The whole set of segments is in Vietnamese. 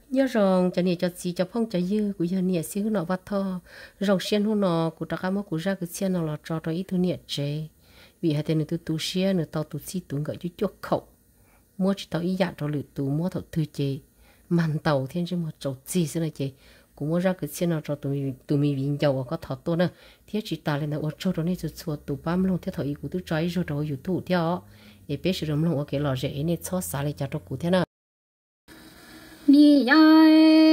nhớ rằng cho nên cho gì cho phong cho dư của giờ nè xíu nó vắt thò rong xiên hú nó của ta cái mốc của ra cái xiên nó là cho ít thứ nè chế vì hai tên tôi tu xiên nữa tao tu xí tu gọi chú chuột khẩu mua chỉ tao ý dạng cho lượt tu mua thầu thư chế màn tàu thiên chứ mà trâu gì xí này chế cũng mua ra cái xiên nó cho tụi mình viên dầu có thọ to nữa thiết chỉ ta lên là ở chỗ đó này cho chùa tụ bám luôn thiết thọ ý của tôi trái rồi đó YouTube theo để biết sự làm luôn ở cái lò rễ này xóa xả lại cho cụ thế nào đi ai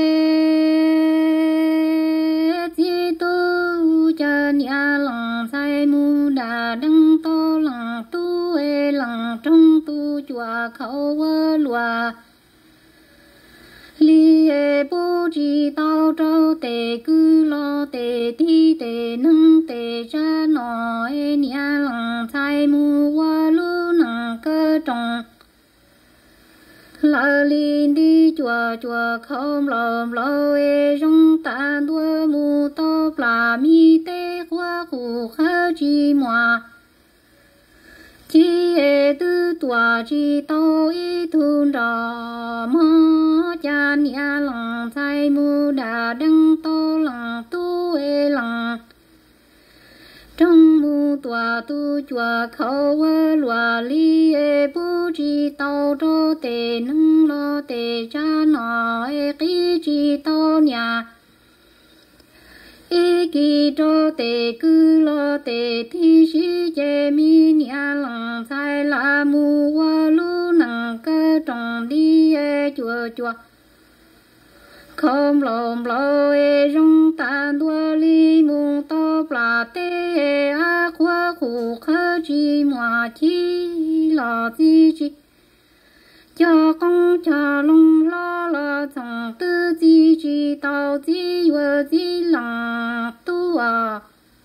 chỉ tu cho nhà lòng sai mu đà đăng to lòng tu lòng trong tu chùa khẩu lùa li bố chỉ tao trâu tề cứ lo tề thi tề nâng tề ra nói nhà lòng sai mu qua lu nâng cơ trọng lỡ linh đi chùa chùa không lòm lò trong ta đua mù to là mi tê qua khu khá chi mòa chi tư tòa chi tao y thun đỏ mò cha nhà lòng thay mù đà đăng to lòng tu lòng trong mù tòa tu chùa khẩu lùa li bố chi tao cho tề nâng lo tề cha nói kỹ chi tao nhà ý kỳ cho tề cứ lo tề thi sĩ chế mi nhà lòng sai là mù qua lu nặng cơ trọng đi chùa chùa không lòm lò trong ta đua li mù to là tê á khoa khu khá chi mòa chi là chi chi cho con cha lông lo lo chẳng tư chi chi tao chi vừa chi lòng tu à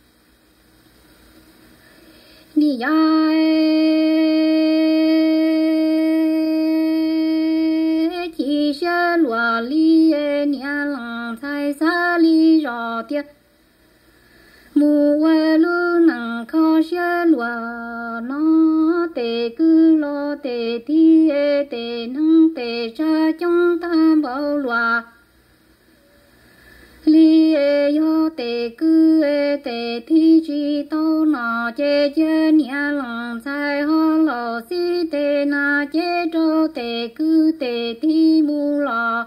đi ai chỉ sẽ lùa li nhà lòng thay xa li rõ tiết mù quê lu nặng khó sẽ lùa nó tề cứ lo tề thi tề nâng tề ra trong ta bảo lùa li yo tề cứ tề thi chi tao nọ chế chế nhà lòng sai ho lo si tề na chế cho tề cứ tề thi mù lọ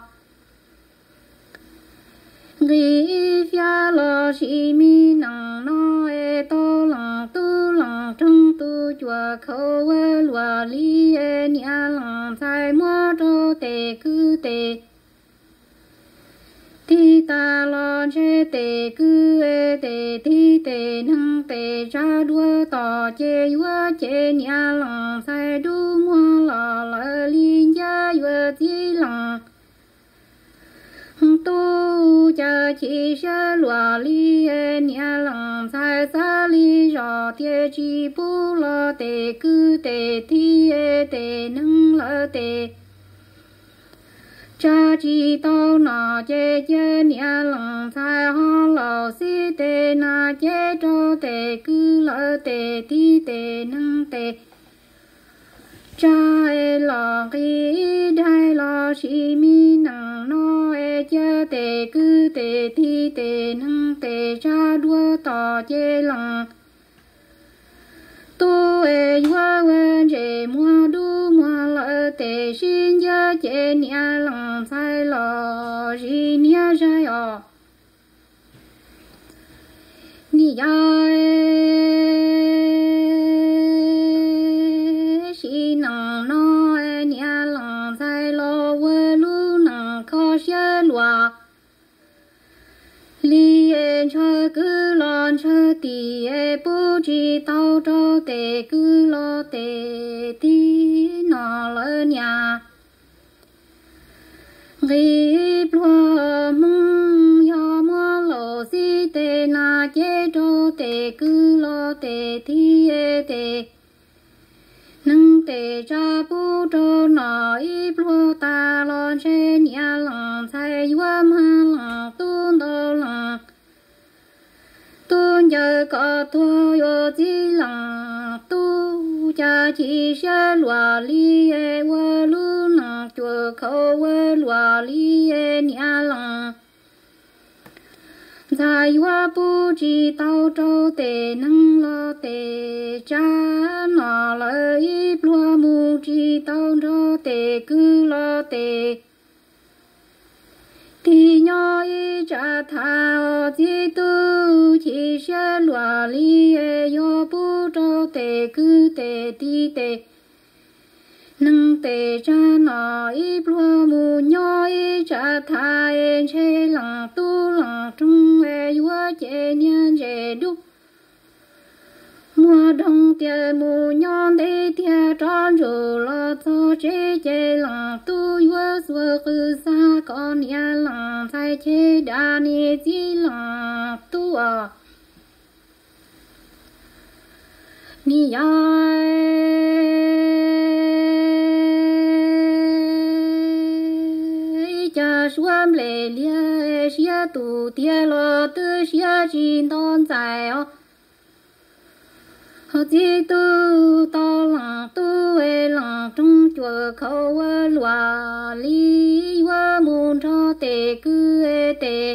ghi phía lo si mi nặng nó to lòng tu lòng trong tu chùa khẩu lùa li nhà lòng sai mua cho tề cứ tề thi ta lo chế tề cứ tề thi tề nâng tề ra đua tỏ chế vua chế nhà lòng sai đu mua lò lỡ liên gia vua chi lòng tu cha chi sơ lùa li nhà lòng sai xa li rõ thiê chi bù lo tề cứ tề thi tề nâng lỡ tề cha chi tao nọ chế chế nhà lòng sai ho lò si tề na chế cho tề cứ lỡ tề thi tề nâng tề cha lò khi đai lò si mi nặng no chế tề cứ tề thi tề nâng tề cha đua tỏ chế lòng tu hoa quên chế mua đu mua lỡ tề xin gia chế nhà lòng sai lò gì nhà sai ọ ni ai si nặng no nhà lòng sai lò quê lu nặng khó xe lùa li cho cứ lon cho tì bố chi tao cho tề cứ lo tề tí nọ lỡ nhà ghi plua mong yo mua lô si tề na chế cho tề cứ lo tề tí tề nâng tề cha bố cho nọ y plua ta lon chế nhà lòng sai vua ma lòng tu đô lòng tu nhờ có thua yo chi lòng tu cha chi sẽ lùa li vua lu nặng chùa khẩu lùa li yo bu chỉ tao trâu tê nâng lo tê cha nó lời lúa mu chỉ tao trâu tê cứ lo tê thì nhỏ y cha thao chỉ tu chỉ sẽ lúa li yo bu trâu tê cứ tê ti tê nâng tê cha nó y lúa mu nhỏ y cha thai chế lòng tu lòng trung yo chế nhân chế đúc mùa đông tiền mù nhon để tiền tròn rồi lo cho chế lòng tu yo xua cứ xa con nhà lòng thay chế đa ni chỉ lòng tu à ni cha xuân lệ lia xia tu tia lo tư xia chín đón dài ó họ chỉ tu to lòng tu lòng trong chùa khâu lúa li hoa môn cho tề cứ tề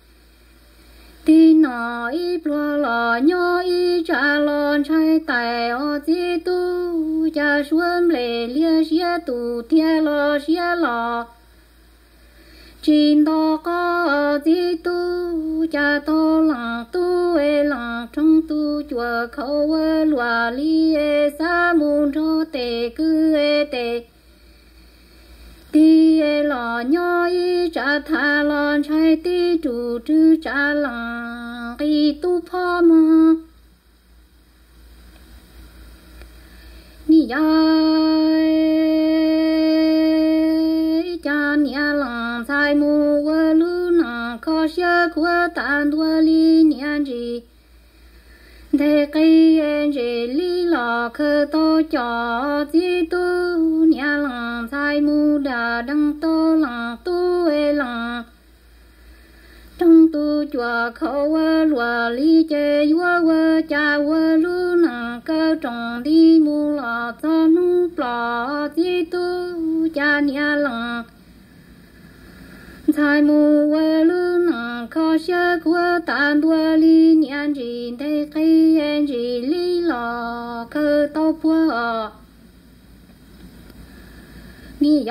tin nói lúa lò nhỏ y cha lon trái tài họ chỉ tu cha xuân lệ lia xia tu tia lo xia lò chín đó có gì tu cha to lòng tu lòng trong tu chùa khâu lúa li sa môn cho tề cứ tề ti lò nhỏ y cha tha lon trái ti chủ trư cha lòng ki tu pho mà ni cha nia lòng sai mu wa lu na kho xia của tan đua li nian ji để cây ji li lò khơ to cho ji tu nia lòng sai mu đà đăng to lòng tu lòng trong tu chùa khâu lúa li chế yo cha lu na cơ trồng đi mu lò cho nu lò ji tu cha nia lòng sai mu lu na kho xia của tan đua li nian ji để cây ji li lò cơ to phua ni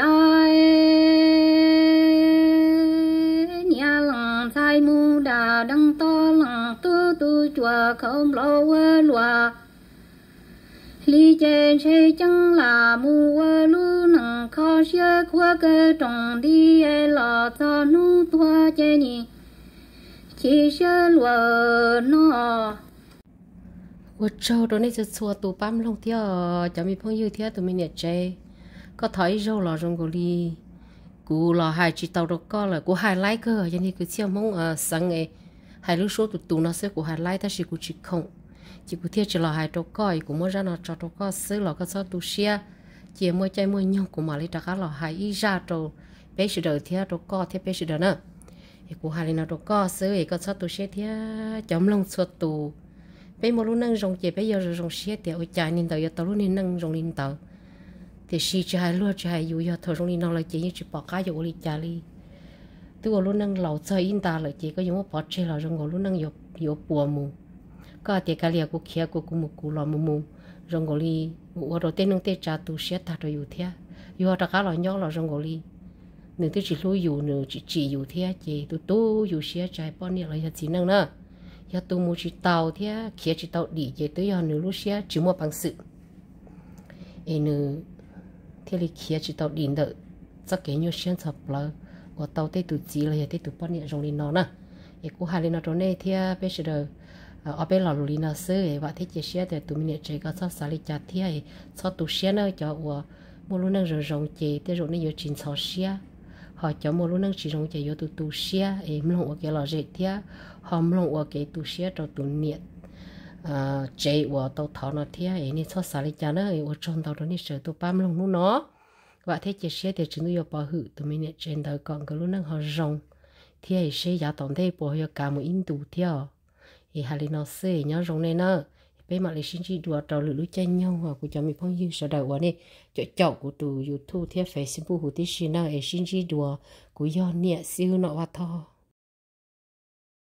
nia lòng sai mu đà đăng to lòng tu chùa không lo lúa li trên xe chân là mu lu nằng kho xia của cơ trồng đi lò cho nu tua chế ni chỉ xia lúa nó 我周到那就错多半弄掉，叫咪朋友听都没念ใจก็ถอยโรลอรงกุลีกูรอหายจีเตาดก็เลยกูหายไล่ก็ยันนี่กูเชี่ยวมงสังหายรู้số tụt nó sẽกูหายไล่แต่สิกูจิคงจีกูเที่ยวจะรอหายดก็กูมั่วจะนอจอดก็ซื้อหลอกก็ชอบดูเชียเจี๋ยมั่วใจมั่วย่องกูมาเลยตะก้าหลอหายอีจ้าโตเป๊ะสิเดอเที่ยวดก็เที่ยวเป๊ะสิเดอเนอะกูหายเลยนอดก็ซื้อก็ชอบดูเชียเที่ยวจำลงสวดตูเป๊ะมั่วรู้นั่งรงเจี๋ยเป๊ะยอรงเชียเที่ยวใจนินเตยตรู้นี่นั่งรงนินเตthì si cho hai luôn cho hai yêu cho thôi trong đi nó là chỉ như chỉ bỏ cá vô đi trả đi tôi luôn năng lẩu chơi in ta là chỉ có những bỏ chơi là trong luôn năng vô bùa mù có tiệc cá lìa của kia của một cụ lò mù trong gọi đi ở đầu tiên năng tê trả tu sét ta rồi yêu thế yêu ta cá lò nhóc là trong gọi đi nửa tôi chỉ lui yêu nửa chỉ yêu thế chỉ tôi yêu sét trái bao nhiêu là chỉ năng nữa giờ tôi mua chỉ tàu thế kia chỉ tàu đi chỉ tôi giờ nửa lúc sét chỉ mua bằng sự nửa thế thì kia chỉ tàu điện đợi chắc cái nhiều xuyên sập là của tàu tây tụt gì là tây tụt bao nhiêu trong đi nó nè cái cô hai lên nó trong này thì bây giờ ở bên lò lì nó sơ và thế chỉ xuyên thì tụi mình chơi có sao xài chặt thì sao tụt xuyên nó cho mua luôn năng rồi rong chơi thế rồi nó vô chín sáu xuyên họ cho mua luôn năng chỉ rong chơi vô tụt xuyên em long ở cái lò dệt thì họ long ở cái tụt xuyên cho tụi nhiệt chạy vào tàu thọ nó thế ấy nên sao xài chả nó ở trong tàu đó nên sợ tụi ba long luôn nó và thế chỉ xe thì chúng tôi bảo hử tụi mình trên đời còn cái lúc năng họ rong thế ấy xe giá tổng thế bỏ cho cả một in tủ theo thì hai nó xe nhớ rong này nữa bây mà lấy xin chỉ đùa trò lưỡi chân nhau hoặc của cho mình phong yêu sợ đời quá này chọn của tụ YouTube thế Facebook hữu tí xin nào ấy xin chỉ đùa của do nhẹ siêu nọ và thò